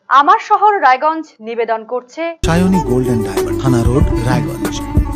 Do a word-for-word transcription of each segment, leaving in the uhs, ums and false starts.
আমার শহর রায়গঞ্জ নিবেদন করছে Sayani gold and diamond, Thana road, Raiganj.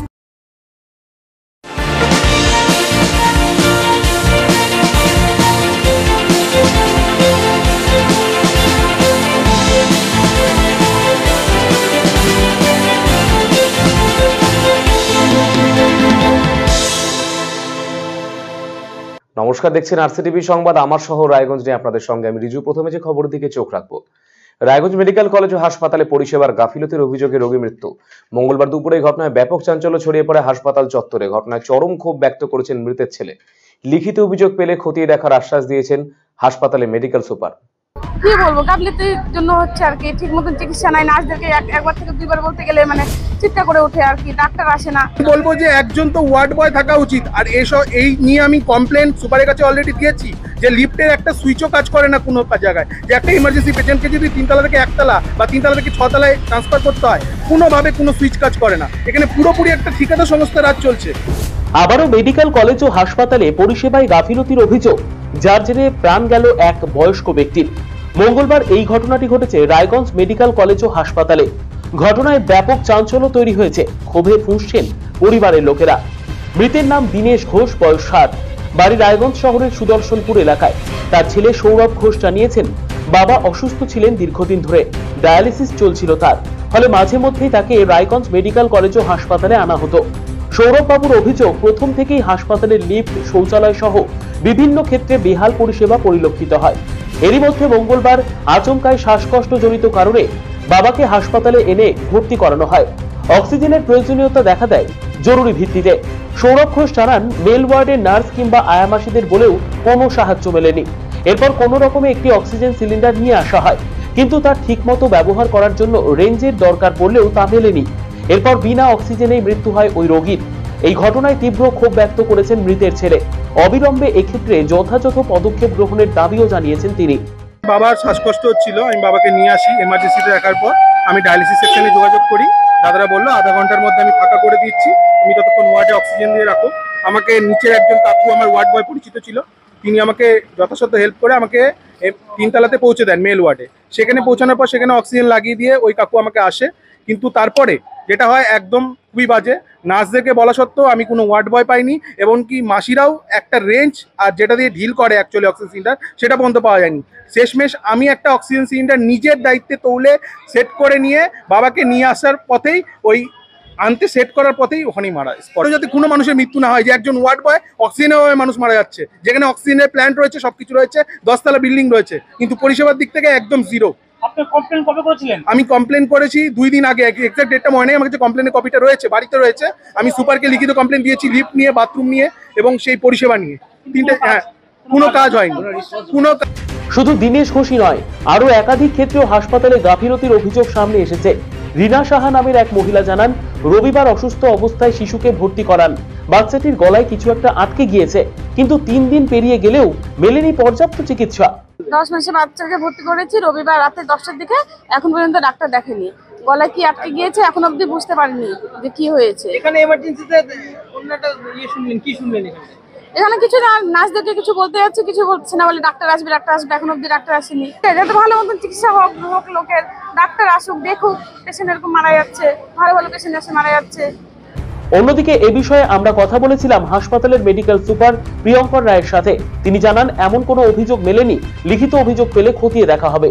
নমস্কার, দেখছেন আরসিটিভি সংবাদ আমার শহর রায়গঞ্জ নিয়ে আপনাদের সঙ্গে আমি রিজু। প্রথমে যে খবরের দিকে চোখ রাখবো, রায়গঞ্জ মেডিকেল কলেজ ও হাসপাতালে পরিষেবার গাফিলতির অভিযোগে রোগী মৃত্যু। মঙ্গলবার দুপুরে এই ঘটনায় ব্যাপক চাঞ্চল্য ছড়িয়ে পড়ে হাসপাতাল চত্বরে। ঘটনায় চরম ক্ষোভ ব্যক্ত করেছেন মৃতের ছেলে। লিখিত অভিযোগ পেলে খতিয়ে দেখার আশ্বাস দিয়েছেন হাসপাতালে মেডিকেল সুপার। কি বলবো, গাফিলতির জন্য হচ্ছে আর কি, ঠিক মতন চিকিৎসা নাই। নার্সদেরকে একবার থেকে দুইবার বলতে গেলে মানে চিৎকার করে ওঠে আর কি, ডাক্তার আসে না। বলবো যে একজন তো ওয়ার্ড বয় থাকা উচিত। আর এসব এই নিয়ে আমি কমপ্লেন সুপারের কাছে অলরেডি দিয়েছি যে লিফটের একটা সুইচও কাজ করে না কোনো জায়গায়। যে একটা ইমার্জেন্সি পেশেন্টকে যদি তিনতলা থেকে একতলা বা তিনতলা থেকে ছতলায় ট্রান্সফার করতে হয়, কোনোভাবে কোনো সুইচ কাজ করে না। এখানে পুরোপুরি একটা ঠিকাদার সংস্থার রাজ চলছে। আবারও মেডিকেল কলেজ ও হাসপাতালে পরিষেবায় গাফিলতির অভিযোগ, যার জেরে প্রাণ গেল এক বয়স্ক ব্যক্তির। মঙ্গলবার এই ঘটনাটি ঘটেছে রায়গঞ্জ মেডিকেল কলেজ ও হাসপাতালে। ঘটনায় ব্যাপক চাঞ্চল্য তৈরি হয়েছে, ক্ষোভে ফুঁসছেন পরিবারের লোকেরা। মৃতের নাম দীনেশ ঘোষ, বয়স ষাট, বাড়ি রায়গঞ্জ শহরের সুদর্শনপুর এলাকায়। তার ছেলে সৌরভ ঘোষ জানিয়েছেন, বাবা অসুস্থ ছিলেন দীর্ঘদিন ধরে, ডায়ালিসিস চলছিল তার, ফলে মাঝে মধ্যেই তাকে রায়গঞ্জ মেডিকেল কলেজ ও হাসপাতালে আনা হতো। সৌরভ বাবুর অভিযোগ, প্রথম থেকেই হাসপাতালের লিফট, শৌচালয় সহ বিভিন্ন ক্ষেত্রে বেহাল পরিষেবা পরিলক্ষিত হয়। এরই মধ্যে মঙ্গলবার আচমকায় শ্বাসকষ্ট জনিত কারণে বাবাকে হাসপাতালে এনে ভর্তি করানো হয়। অক্সিজেনের প্রয়োজনীয়তা দেখা দেয় জরুরি ভিত্তিতে। সৌরভ ঘোষ জানান, মেল ওয়ার্ডের নার্স কিংবা আয়ামাসিদের বলেও কোনো সাহায্য মেলেনি। এরপর কোনো রকমে একটি অক্সিজেন সিলিন্ডার নিয়ে আসা হয়, কিন্তু তার ঠিকমতো ব্যবহার করার জন্য রেঞ্জের দরকার পড়লেও তা মেলেনি। এরপর বিনা অক্সিজেনেই মৃত্যু হয় ওই রোগীর। এই ঘটনায় তীব্র ক্ষোভ ব্যক্ত করেছেন মৃতের ছেলে। অবিলম্বে এক্ষেত্রে যথাযথ পদক্ষেপ গ্রহণের দাবিও জানিয়েছেন তিনি। বাবার শ্বাসকষ্ট হচ্ছিল, আমি বাবাকে নিয়ে আসি এমার্জেন্সিতে রাখার পর আমি ডায়ালিসিস সেকশনে যোগাযোগ করি। দাদারা বললো আধা ঘন্টার মধ্যে আমি ফাঁকা করে দিচ্ছি, তুমি ততক্ষণ ওয়ার্ডে অক্সিজেন দিয়ে রাখো। আমাকে নিচের একজন কাকু, আমার ওয়ার্ড বয় পরিচিত ছিল, তিনি আমাকে যথাযথ হেল্প করে আমাকে তিনতলাতে পৌঁছে দেন মেল ওয়ার্ডে। সেখানে পৌঁছানোর পর সেখানে অক্সিজেন লাগিয়ে দিয়ে ওই কাকু আমাকে আসে। কিন্তু তারপরে যেটা হয় একদম খুবই বাজে, নার্সদেরকে বলা সত্ত্বেও আমি কোনো ওয়ার্ড বয় পাইনি, এবং কি মাসিরাও একটা রেঞ্জ আর যেটা দিয়ে ঢিল করে অ্যাকচুয়ালি অক্সিজেন সিলিন্ডার, সেটা পর্যন্ত পাওয়া যায়নি। শেষমেশ আমি একটা অক্সিজেন সিলিন্ডার নিজের দায়িত্বে তৌলে সেট করে নিয়ে বাবাকে নিয়ে আসার পথেই, ওই আনতে সেট করার পথেই ওখানেই মারা যায়। পরে যাতে কোনো মানুষের মৃত্যু না হয়, যে একজন ওয়ার্ড বয় অক্সিজেনে মানুষ মারা যাচ্ছে, যেখানে অক্সিজেনের প্ল্যান্ট রয়েছে, সবকিছু রয়েছে, দশতলা বিল্ডিং রয়েছে, কিন্তু পরিষেবার দিক থেকে একদম জিরো। আপনি কমপ্লেন কবে করেছিলেন? আমি কমপ্লেন করেছি দুই দিন আগে, এক্সাক্ট ডেটটা মনে নেই। আমার কাছে কমপ্লেনের কপিটা রয়েছে, বাড়িতে রয়েছে। আমি সুপারকে লিখিত কমপ্লেন দিয়েছি লিফট নিয়ে, বাথরুম নিয়ে এবং সেই পরিষেবা নিয়ে। তিনটে, হ্যাঁ, কোনো কাজ হয়নি, কোনো। শুধু দীনেশ ঘোষই নয়, আরো একাধিক ক্ষেত্রেও হাসপাতালে গাফিলতির অভিযোগ সামনে এসেছে। রিনা সাহা নামের এক মহিলা জানান, রবিবার অসুস্থ অবস্থায় শিশুকে ভর্তি করান। বাচ্চাটির গলায় কিছু একটা আটকে গিয়েছে, কিন্তু তিন দিন পেরিয়ে গেলেও মেলেনি পর্যাপ্ত চিকিৎসা। দশ মাসের বাচ্চাকে ভর্তি করেছি রবিবার রাতে দশটার দিকে, এখন পর্যন্ত ডাক্তার দেখেনি। গলায় কি আটকে গিয়েছে এখন অব্দি বুঝতে পারিনি যে কি হয়েছে। এখানে এমার্জেন্সিতে অন্যটা ইয়ে শুনলেন, কি শুনলেন এখানে? এখানে কিছু না, নার্সদেরকে কিছু বলতে যাচ্ছে, কিছু বলছে না, বলে ডাক্তার আসবে ডাক্তার আসবে, এখন অব্দি ডাক্তার আসেনি। যাতে ভালো মতন চিকিৎসা হোক হোক লোকের, ডাক্তার আসুক, দেখুক। পেশেন্ট এরকম মারা যাচ্ছে, ভালো ভালো পেশেন্ট এসে মারা যাচ্ছে। অন্যদিকে এ বিষয়ে আমরা কথা বলেছিলাম হাসপাতালের মেডিকেল সুপার প্রিয়ঙ্কর রায়ের সাথে। তিনি জানান, এমন কোনো অভিযোগ মেলেনি, লিখিত অভিযোগ পেলে খতিয়ে দেখা হবে।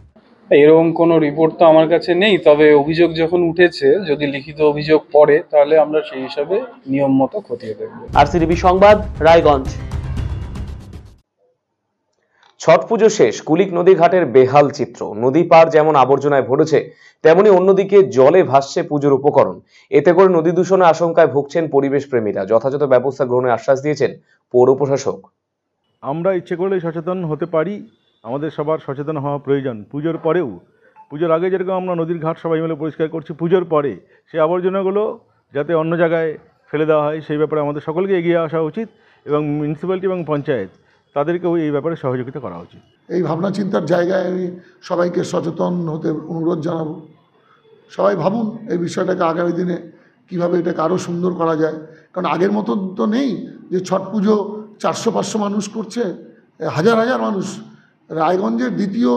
এরকম কোনো রিপোর্ট তো আমার কাছে নেই, তবে অভিযোগ যখন উঠেছে, যদি লিখিত অভিযোগ পড়ে তাহলে আমরা সেই হিসাবে নিয়ম মতো খতিয়ে দেখব। আরসিটিভি সংবাদ, রায়গঞ্জ। ছট পুজো শেষ, কুলিক নদী ঘাটের বেহাল চিত্র। নদী পার যেমন আবর্জনায় ভরেছে, তেমনি অন্যদিকে জলে ভাসছে পুজোর উপকরণ। এতে করে নদী দূষণের আশঙ্কায় ভুগছেন পরিবেশ প্রেমীরা। যথাযথ ব্যবস্থা গ্রহণের আশ্বাস দিয়েছেন পৌর প্রশাসক। আমরা ইচ্ছে করলেই সচেতন হতে পারি, আমাদের সবার সচেতন হওয়া প্রয়োজন। পুজোর পরেও, পুজোর আগে যেরকম আমরা নদীর ঘাট সবাই মিলে পরিষ্কার করছি, পুজোর পরে সেই আবর্জনাগুলো যাতে অন্য জায়গায় ফেলে দেওয়া হয়, সেই ব্যাপারে আমাদের সকলকে এগিয়ে আসা উচিত, এবং মিউনিসিপ্যালিটি এবং পঞ্চায়েত তাদেরকেও এই ব্যাপারে সহযোগিতা করা উচিত। এই ভাবনা চিন্তার জায়গায় আমি সবাইকে সচেতন হতে অনুরোধ জানাবো। সবাই ভাবুন এই বিষয়টাকে আগামী দিনে কীভাবে এটাকে আরও সুন্দর করা যায়। কারণ আগের মতো তো নেই যে ছট পুজো চারশো পাঁচশো মানুষ করছে, হাজার হাজার মানুষ। রায়গঞ্জের দ্বিতীয়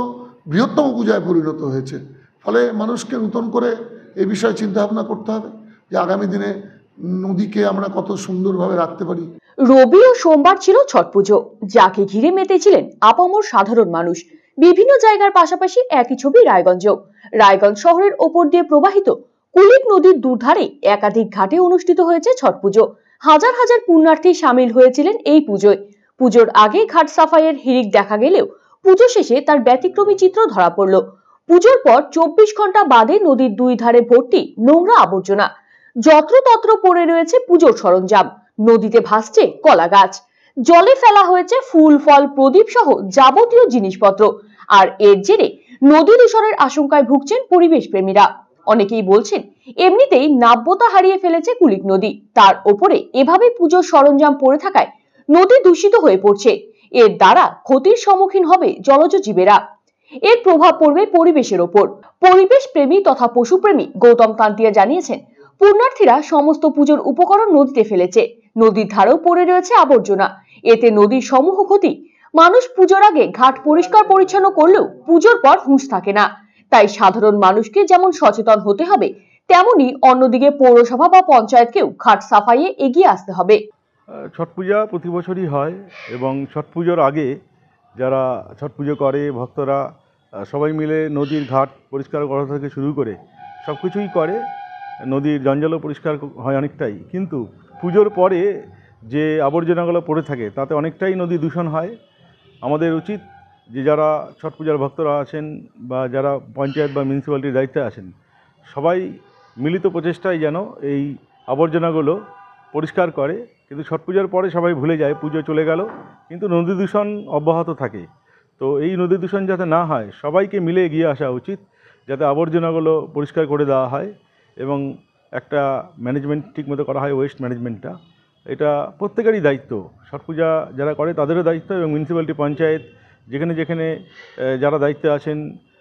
বৃহত্তম পূজায় পরিণত হয়েছে। ফলে মানুষকে নতুন করে এ বিষয়ে চিন্তাভাবনা করতে হবে যে আগামী দিনে নদীকে আমরা কত সুন্দরভাবে রাখতে পারি। রবি ও সোমবার ছিল ছট পুজো, যাকে ঘিরে মেতেছিলেন আপামর সাধারণ মানুষ। বিভিন্ন জায়গার পাশাপাশি একই ছবি রায়গঞ্জেও। রায়গঞ্জ শহরের ওপর দিয়ে প্রবাহিত কুলিক নদীর দুধারে একাধিক ঘাটে অনুষ্ঠিত হয়েছে ছট পুজো। হাজার হাজার পুণ্যার্থী সামিল হয়েছিলেন এই পুজোয়। পুজোর আগে ঘাট সাফাইয়ের হিড়িক দেখা গেলেও পুজো শেষে তার ব্যতিক্রমী চিত্র ধরা পড়ল। পুজোর পর চব্বিশ ঘন্টা বাদে নদীর দুই ধারে ভর্তি নোংরা আবর্জনা। যত্রতত্র পড়ে রয়েছে পুজোর সরঞ্জাম। নদীতে ভাসছে কলা গাছ, জলে ফেলা হয়েছে ফুল ফল প্রদীপ সহ যাবতীয় জিনিসপত্র। আর এর জেরে নদী দূষণের আশঙ্কায় ভুগছেন পরিবেশ প্রেমীরা। অনেকেই বলছেন এমনিতেই নাব্যতা হারিয়ে ফেলেছে কুলিক নদী, তার ওপরে এভাবে পুজোর সরঞ্জাম পড়ে থাকায় নদী দূষিত হয়ে পড়ছে। এর দ্বারা ক্ষতির সম্মুখীন হবে জলজ জীবেরা। এর প্রভাব পড়বে পরিবেশের ওপর। পরিবেশ প্রেমী তথা পশুপ্রেমী গৌতম কান্তিয়া জানিয়েছেন, পুণ্যার্থীরা সমস্ত পুজোর উপকরণ নদীতে ফেলেছে। নদীর ধারেও পড়ে রয়েছে আবর্জনা। এতে নদীর সমূহ ক্ষতি। মানুষ পুজোর আগে ঘাট পরিষ্কার পরিচ্ছন্ন করলেও পুজোর পর হুঁশ থাকে না। তাই সাধারণ মানুষকে যেমন সচেতন হতে হবে, তেমনি অন্যদিকে পৌরসভা বা পঞ্চায়েতকেও ঘাট সাফাইয়ে এগিয়ে আসতে হবে। ছট পূজা প্রতি বছরই হয় এবং ছট পুজোর আগে যারা ছট পুজো করে ভক্তরা সবাই মিলে নদীর ঘাট পরিষ্কার করা থেকে শুরু করে সব কিছুই করে। নদীর জঞ্জালও পরিষ্কার হয় অনেকটাই, কিন্তু পুজোর পরে যে আবর্জনাগুলো পড়ে থাকে তাতে অনেকটাই নদী দূষণ হয়। আমাদের উচিত যে যারা ছট পূজার ভক্তরা আছেন বা যারা পঞ্চায়েত বা মিউনিসিপ্যালিটির দায়িত্বে আছেন, সবাই মিলিত প্রচেষ্টায় যেন এই আবর্জনাগুলো পরিষ্কার করে। কিন্তু ছট পূজার পরে সবাই ভুলে যায়, পুজো চলে গেল, কিন্তু নদী দূষণ অব্যাহত থাকে। তো এই নদী দূষণ যাতে না হয় সবাইকে মিলে এগিয়ে আসা উচিত, যাতে আবর্জনাগুলো পরিষ্কার করে দেওয়া হয় এবং একটা ম্যানেজমেন্ট ঠিকমতো করা হয়। ওয়েস্ট ম্যানেজমেন্টটা এটা প্রত্যেকেরই দায়িত্ব। ছট পূজা যারা করে তাদেরও দায়িত্ব এবং মিউনিসিপ্যালিটি পঞ্চায়েত যেখানে যেখানে যারা দায়িত্বে আছেন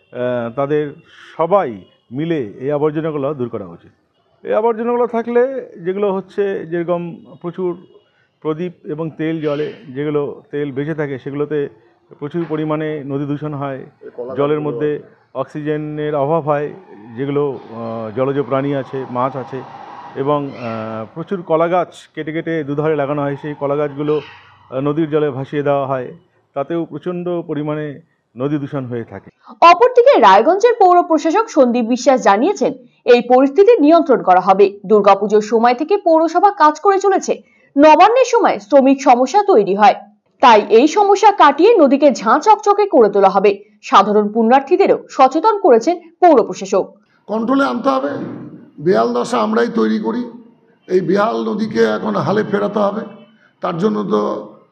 তাদের সবাই মিলে এই আবর্জনাগুলো দূর করা উচিত। এই আবর্জনাগুলো থাকলে যেগুলো হচ্ছে যেরকম প্রচুর প্রদীপ এবং তেল জলে যেগুলো তেল বেঁচে থাকে সেগুলোতে প্রচুর পরিমাণে নদী দূষণ হয়। জলের মধ্যে অক্সিজেনের অভাব হয়, যেগুলো জলজ প্রাণী আছে, মাছ আছে, এবং প্রচুর কলা গাছ কেটে কেটে দুধারে লাগানো হয়। সেই কলা গাছগুলো নদীর জলে ভাসিয়ে দেওয়া হয়, তাতেও প্রচণ্ড পরিমাণে নদী দূষণ হয়ে থাকে। অপরদিকে রায়গঞ্জের পৌর প্রশাসক সন্দীপ বিশ্বাস জানিয়েছেন, এই পরিস্থিতি নিয়ন্ত্রণ করা হবে। দুর্গাপুজোর সময় থেকে পৌরসভা কাজ করে চলেছে। নবান্নের সময় শ্রমিক সমস্যা তৈরি হয়, তাই এই সমস্যা কাটিয়ে নদীকে ঝাঁ চকচকে করে তোলা হবে। সাধারণ পুণ্যার্থীদেরও সচেতন করেছেন পৌর প্রশাসক। কন্ট্রোলে আনতে হবে। বেহাল দশা আমরাই তৈরি করি। এই বেহাল নদীকে এখন হালে ফেরাতে হবে। তার জন্য তো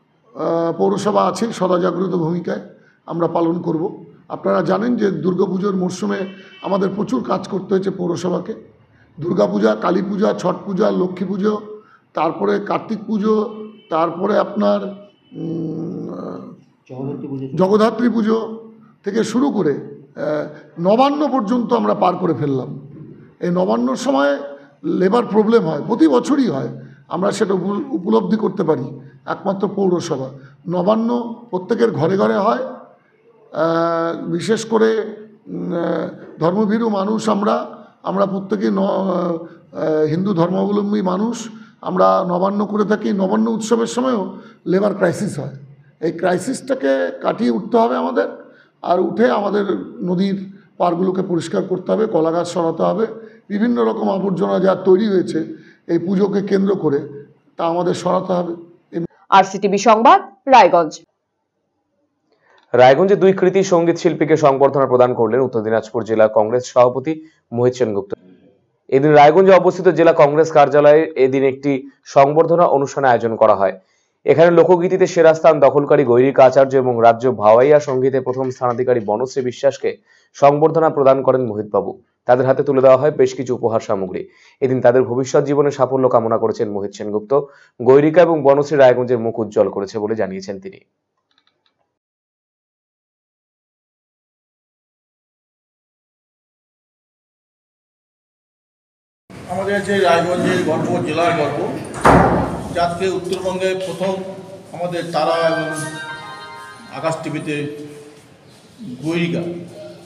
পৌরসভা আছে, সদা জাগ্রত ভূমিকায় আমরা পালন করব। আপনারা জানেন যে দুর্গাপুজোর মরশুমে আমাদের প্রচুর কাজ করতে হয়েছে পৌরসভাকে। দুর্গাপূজা, কালী পূজা, ছট পূজা, লক্ষ্মী পুজো, তারপরে কার্তিক পুজো, তারপরে আপনার জগদ্ধাত্রী পুজো থেকে শুরু করে নবান্ন পর্যন্ত আমরা পার করে ফেললাম। এই নবান্নর সময় লেবার প্রবলেম হয়, প্রতি বছরই হয়। আমরা সেটা উপলব্ধি করতে পারি একমাত্র পৌরসভা। নবান্ন প্রত্যেকের ঘরে ঘরে হয়। বিশেষ করে ধর্মভীরু মানুষ আমরা আমরা প্রত্যেকেই হিন্দু ধর্মাবলম্বী মানুষ। আমরা নবান্ন করে থাকি। নবান্ন উৎসবের সময়ও লেবার ক্রাইসিস হয়। এই ক্রাইসিসটাকে কাটিয়ে উঠতে হবে আমাদের। আর উঠে আমাদের নদীর পাড়গুলোকে পরিষ্কার করতে হবে, কলা গাছ সরাতে হবে। বিভিন্ন রকম আবর্জনা যা তৈরি হয়েছে এই পুজোকে কেন্দ্র করে, তা আমাদের সরাতে হবে। আরসিটিভি সংবাদ, রায়গঞ্জ। রায়গঞ্জে দুই কৃতি সঙ্গীত শিল্পীকে সংবর্ধনা প্রদান করলেন উত্তর দিনাজপুর জেলা কংগ্রেস সভাপতি মোহিত সেনগুপ্ত। এদিন রায়গঞ্জে অবস্থিত জেলা কংগ্রেস কার্যালয়ে এদিন একটি সংবর্ধনা অনুষ্ঠানের আয়োজন করা হয়। এখানে লোকগীতিতে সেরা স্থান দখলকারী গৈরিক আচার্য এবং রাজ্য ভাওয়াইয়া সঙ্গীতে প্রথম স্থানাধিকারী বনশ্রী বিশ্বাসকে সংবর্ধনা প্রদান করেন মোহিতবাবু। তাদের হাতে তুলে দেওয়া হয় বেশ কিছু উপহার সামগ্রী। এদিন তাদের ভবিষ্যৎ জীবনে সাফল্য কামনা করেছেন মোহিত সেনগুপ্ত। গৈরিকা এবং বনশ্রী রায়গঞ্জের মুখ উজ্জ্বল করেছে বলে জানিয়েছেন তিনি। আমাদের আছে রায়গঞ্জের গর্ব, জেলার গর্ব, আজকে উত্তরবঙ্গে প্রথম আমাদের তারা এবং আকাশ টিভিতে গৈরিকা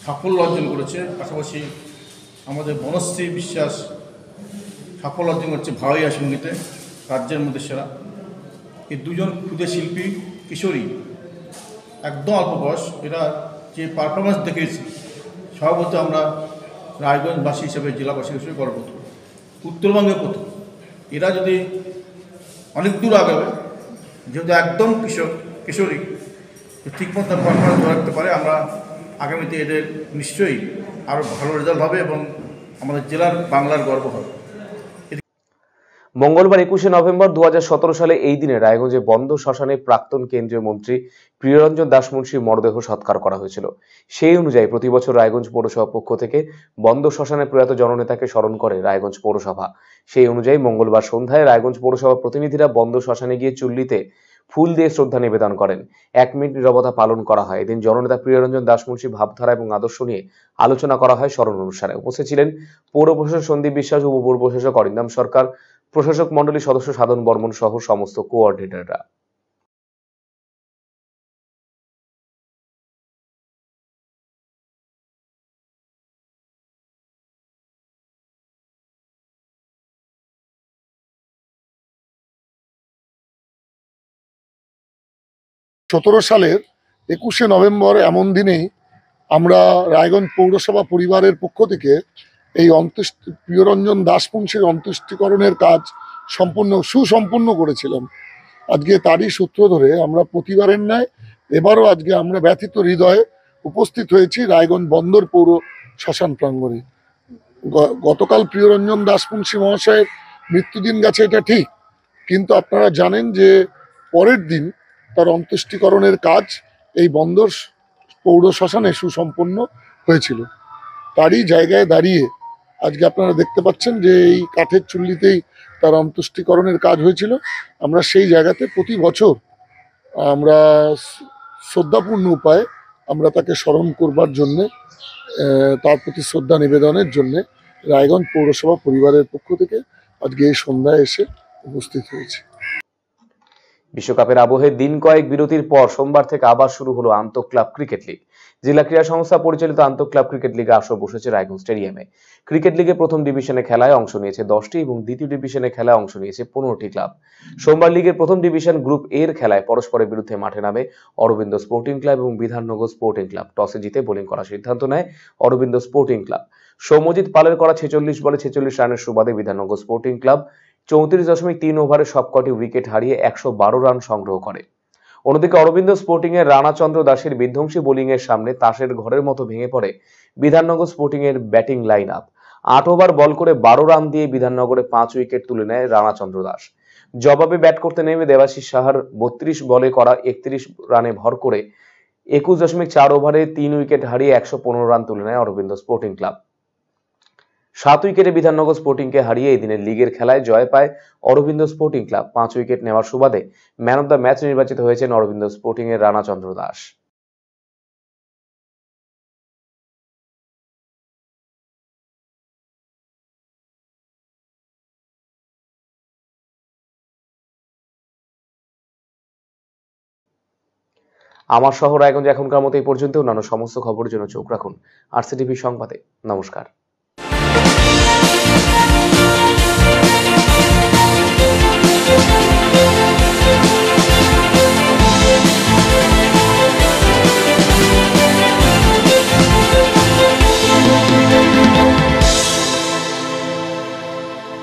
সাফল্য অর্জন করেছে, পাশাপাশি আমাদের বনশ্রী বিশ্বাস সাফল্য অর্জন করছে ভাওয়াইয়া সঙ্গীতে রাজ্যের মধ্যে সেরা। এই দুজন ক্ষুদে শিল্পী কিশোরী একদম অল্প বয়স, এরা যে পারফরমেন্স দেখিয়েছে স্বভাবত আমরা রায়গঞ্জবাসী হিসেবে জেলাবাসী হিসেবে গর্ববোধ করি। উত্তরবঙ্গে প্রথম এরা যদি অনেক দূর আগাবে, যেহেতু একদম কিশোর কিশোরী ঠিকমতো পারফরমেন্স ধরে রাখতে পারে, আমরা আগামীতে এদের নিশ্চয়ই আরও ভালো রেজাল্ট হবে এবং আমাদের জেলার বাংলার গর্ব হবে। মঙ্গলবার একুশে নভেম্বর দু হাজার সতেরো সালে এই দিনে রায়গঞ্জে বন্ধ শ্মশানে প্রাক্তন কেন্দ্রীয় মন্ত্রী প্রিয়রঞ্জন দাসমুন্সির মরদেহ সৎকার করা হয়েছিল। সেই অনুযায়ী প্রতি বছর রায়গঞ্জ পৌরসভা পক্ষ থেকে বন্ধ শ্মশানে প্রয়াত জননেতাকে স্মরণ করে রায়গঞ্জ পৌরসভা। সেই অনুযায়ী মঙ্গলবার সন্ধ্যায় রায়গঞ্জ পৌরসভা প্রতিনিধিরা বন্ধ শ্মশানে গিয়ে চুল্লিতে ফুল দিয়ে শ্রদ্ধা নিবেদন করেন। এক মিনিট নীরবতা পালন করা হয়। এদিন জননেতা প্রিয়রঞ্জন দাসমুন্সি ভাবধারা এবং আদর্শ নিয়ে আলোচনা করা হয় স্মরণ অনুষ্ঠানে। উপস্থিত ছিলেন পৌর প্রশাসক সন্দীপ বিশ্বাস, উপপৌর প্রশাসক অরিন্দম সরকার, প্রশাসক মন্ডলী সদস্য সাধন বর্মন সহ সমস্ত কোঅর্ডিনেটররা। সতেরো সালের একুশে নভেম্বর এমন দিনেই আমরা রায়গঞ্জ পৌরসভা পরিবারের পক্ষ থেকে এই অন্ত্যেষ্টি প্রিয়রঞ্জন দাসমুন্সির অন্ত্যেষ্টিকরণের কাজ সম্পূর্ণ সুসম্পূর্ণ করেছিলাম। আজকে তারই সূত্র ধরে আমরা প্রতিবারের ন্যায় এবারও আজকে আমরা ব্যথিত হৃদয়ে উপস্থিত হয়েছি রায়গঞ্জ বন্দর পৌর শ্মশান প্রাঙ্গণে। গতকাল প্রিয়রঞ্জন দাসমুন্সি মহাশয়ের মৃত্যুদিন গেছে, এটা ঠিক, কিন্তু আপনারা জানেন যে পরের দিন তার অন্ত্যেষ্টিকরণের কাজ এই বন্দর পৌর শ্মশানে সুসম্পন্ন হয়েছিল। তারই জায়গায় দাঁড়িয়ে আজকে আপনারা দেখতে পাচ্ছেন যে এই কাঠের চুল্লিতেই তার অন্ত্যেষ্টিকরণের কাজ হয়েছিল। আমরা সেই জায়গাতে প্রতি বছর আমরা শ্রদ্ধাপূর্ণ উপায়ে আমরা তাকে স্মরণ করবার জন্যে, তার প্রতি শ্রদ্ধা নিবেদনের জন্যে রায়গঞ্জ পৌরসভা পরিবারের পক্ষ থেকে আজকে এই সন্ধ্যায় এসে উপস্থিত হয়েছে। বিশ্বকাপের আবহে দিন কয়েক বিরতির পর সোমবার থেকে আবার শুরু হলো আন্তঃ ক্লাব ক্রিকেট লিগ। জেলা ক্রীড়া সংস্থা পরিচালিত আন্তঃ ক্লাব ক্রিকেট লিগে আসর বসেছে রায়গঞ্জ স্টেডিয়ামে। ক্রিকেট লিগে প্রথম ডিভিশনে খেলায় অংশ নিয়েছে দশটি এবং দ্বিতীয় ডিভিশনে খেলায় অংশ নিয়েছে পনেরোটি ক্লাব। সোমবার লিগের প্রথম ডিভিশন গ্রুপ এর খেলায় পরস্পরের বিরুদ্ধে মাঠে নামে অরবিন্দ স্পোর্টিং ক্লাব এবং বিধাননগর স্পোর্টিং ক্লাব। টসে জিতে বোলিং করার সিদ্ধান্ত নেয় অরবিন্দ স্পোর্টিং ক্লাব। সৌম্যজিৎ পালের করা ছেচল্লিশ বলে ছেচল্লিশ রানের সুবাদে বিধাননগর স্পোর্টিং ক্লাব চৌত্রিশ দশমিক তিন ওভারে সবকটি উইকেট হারিয়ে একশো বারো রান সংগ্রহ করে। অন্যদিকে অরবিন্দ স্পোর্টিং এর রানাচন্দ্র দাসের বিধ্বংসী বোলিং এর সামনে তাসের ঘরের মতো ভেঙে পড়ে বিধাননগর স্পোর্টিং এর ব্যাটিং লাইন আপ। আট ওভার বল করে বারো রান দিয়ে বিধাননগরে পাঁচ উইকেট তুলে নেয় রানাচন্দ্র দাস। জবাবে ব্যাট করতে নেমে দেবাশিস সাহার বত্রিশ বলে করা একত্রিশ রানে ভর করে একুশ দশমিক চার ওভারে তিন উইকেট হারিয়ে একশো পনেরো রান তুলে নেয় অরবিন্দ স্পোর্টিং ক্লাব। সাত উইকেটে বিধাননগর স্পোর্টিংকে হারিয়ে এই দিনের লিগের খেলায় জয় পায় অরবিন্দ স্পোর্টিং ক্লাব। পাঁচ উইকেট নেওয়ার সুবাদে ম্যান অব দ্য ম্যাচ নির্বাচিত হয়েছেন অরবিন্দ স্পোর্টিং এর রানাচন্দ্র দাস। আমার শহর রায়গঞ্জ এখনকার মতো এই পর্যন্ত। অন্যান্য সমস্ত খবরের জন্য চোখ রাখুন আরসিটিভি সংবাদে। নমস্কার।